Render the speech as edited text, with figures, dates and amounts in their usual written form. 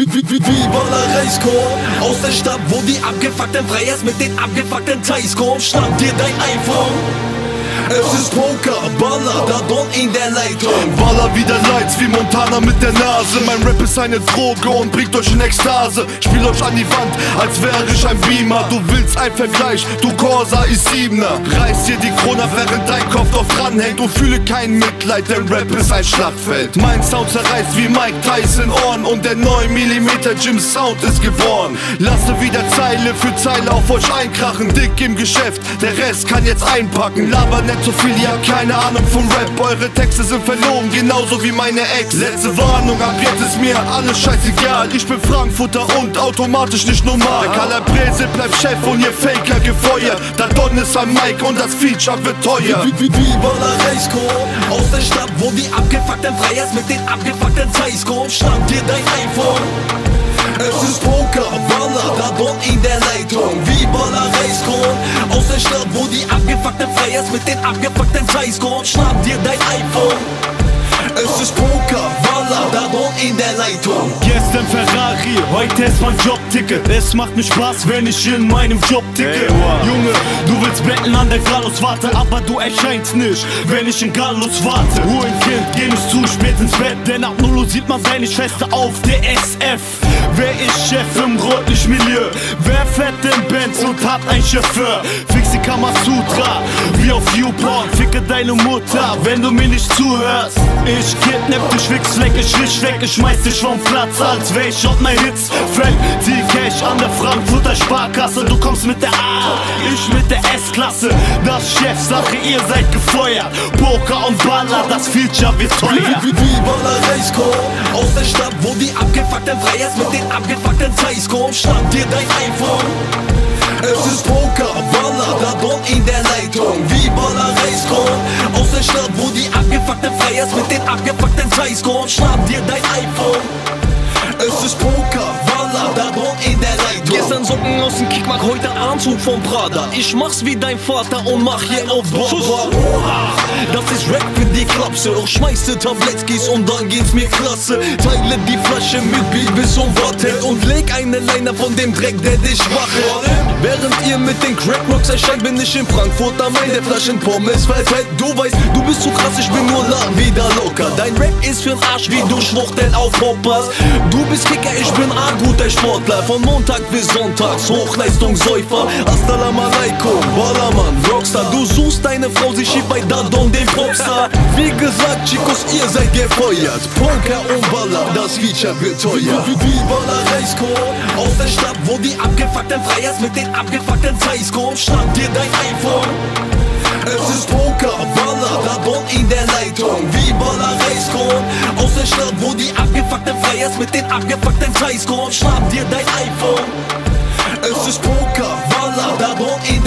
Viva la Reiskorn, aus der Stadt, wo die abgefuckten Freiers mit den abgefuckten Thais kommen. Schnapp dir dein iPhone. Es ist Poker, Baller, da Don in der Leitung. Baller wie der Lights, wie Montana mit der Nase. Mein Rap ist eine Droge und bringt euch in Ekstase. Spiel euch an die Wand, als wäre ich ein Beamer. Du willst ein Vergleich, du Corsa i7er. Reiß dir die Krone, während dein Kopf doch dranhängt. Und fühle kein Mitleid, denn Rap ist ein Schlachtfeld. Mein Sound zerreißt wie Mike Tyson Ohren. Und der 9mm Jim Sound ist geboren. Lasse wieder Zeile für Zeile auf euch einkrachen. Dick im Geschäft, der Rest kann jetzt einpacken. Laber nicht so viel, ihr habt keine Ahnung vom Rap. Eure Texte sind verlogen, genauso wie meine Ex. Letzte Warnung, ab jetzt ist mir alles scheißegal. Ich bin Frankfurter und automatisch nicht normal. Der Calabrese bleibt Chef und ihr Faker gefeuert. Der Don ist am Mic und das Feature wird teuer. Viva la Reiskorn, aus der Stadt, wo die abgefuckten Freiers mit den abgefuckten Thais kommen. Schnapp dir dein iPhone. Es ist Poker, Baller, da Don in der Leitung. Viva la Reiskorn, aus der Stadt, wo die abgefuckten Freiers mit den abgefuckten Thais kommen. Schnapp dir dein iPhone. Es ist Poker, Baller, da Don in der Leitung. Gestern Ferrari, heute ist mein Jobticket. Es macht mir Spaß, wenn ich in meinem Job ticke. Hey, wow. Junge, du willst betteln an der Galluswarte, aber du erscheinst nicht, wenn ich in Gallus warte. Kind, geh nicht zu spät ins Bett, denn ab 0 Uhr sieht man seine Schwester auf der SF. Wer ist Chef im Rotlichtmilieu? Wer fährt den Benz und hat ein Chauffeur? Fix die Kamasutra, wie auf YouPorn. Ficke deine Mutter, wenn du mir nicht zuhörst. Ich kidnapp dich, fix leck ich dich weg. Ich schmeiß dich vom Platz, als wär ich auf mein Hitzfeld. Die Cash an der Frankfurter Sparkasse. Du kommst mit der A, ich mit der S-Klasse. Das Chefsache, ihr seid gefeuert. Poker und Baller, das Feature wird teuer. Viva la Reiskorn, aus der Stadt, wo die abgefuckten Freiers mit den abgefuckten Thais kommen. Schnapp dir dein iPhone. Es ist Poker, Baller, da Don in der Leitung. Viva la Reiskorn, aus der Stadt, wo die abgefuckten Freiers mit den abgefuckten Thais kommen. Schnapp dir dein iPhone. Es ist Poker, Baller, da Don in der Leitung. Gestern Socken aus dem Kickmark, heute Anzug vom Prada. Ich mach's wie dein Vater und mach hier auf Baba. Das ist Rap für die Klapse. Auch schmeiße Tablettskis und dann geht's mir klasse. Teile die Flasche mit Bier bis zum Wartet und leg eine Leine von dem Dreck, der dich wache. Während ihr mit den Crackrocks erscheint, bin ich in Frankfurt am Main. Der Flaschen Pommes verfällt. Du weißt, du bist zu krass, ich bin nur wieder locker. Dein Rap ist für'n Arsch, wie du Schwuchteln auf Poppers. Du bist Kicker, ich bin ein guter Sportler. Von Montag bis Sonntags, Hochleistungssäufer. Assalamu alaikum, Ballermann, Rockstar. Du suchst deine Frau, sie schiebt bei Dadon den Popstar. Wie gesagt, Chicos, ihr seid gefeuert. Poker und Baller, das Feature wird teuer. Viva la Reiskorn, aus der Stadt, wo die abgefuckten Freiers mit den abgefuckten Thais kommen. Schnapp dir dein iPhone. Es ist Poker, Baller, da Don in der Leitung. Viva la Reiskorn, aus der Stadt, wo die abgefuckten Freiers mit den abgefuckten Thais kommen. Schnapp dir dein iPhone. Es ist Poker, Baller, da Don in